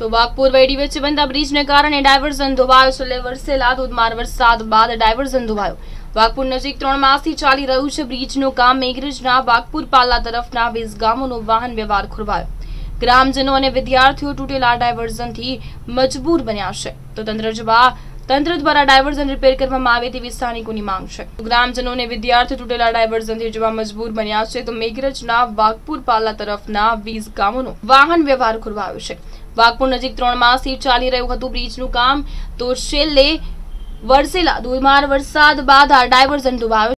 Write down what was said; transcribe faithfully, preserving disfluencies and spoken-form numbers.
તો વાઘપુર વેડી વચ્ચે બનતા બ્રિજને કારણે ડાયવર્ઝન ધોવાયો. છેલ્લે વરસેલા ધોધમાર વરસાદ બાદ ડાયવર્ઝન ધોવાયો. વાઘપુર નજીક ત્રણ માસથી ચાલી રહ્યું છે બ્રિજનું કામ. મેઘરજના વાઘપુર પાલા તરફના વીસ ગામોનો વાહન વ્યવહાર ખોરવાયો. ગ્રામજનો અને વિદ્યાર્થીઓ તૂટેલા ડાયવર્ઝનથી મજબૂર બન્યા છે. તો તંત્ર જવા તંત્ર દ્વારા ડાયવર્ઝન રિપેર કરવામાં આવે તેવી સ્થાનિકોની માંગ છે. ગ્રામજનો અને વિદ્યાર્થીઓ તૂટેલા ડાયવર્ઝનથી જવા મજબૂર બન્યા છે. તો મેઘરજના વાઘપુર પાલા તરફના વીસ ગામોનો વાહન વ્યવહાર ખોરવાયો છે. વાઘપુર નજીક ત્રણ માસથી ચાલી રહ્યું હતું બ્રિજનું કામ. તો છેલ્લે વરસેલા ધોધમાર વરસાદ બાદ આ ડાયવર્ઝન ધોવાયો.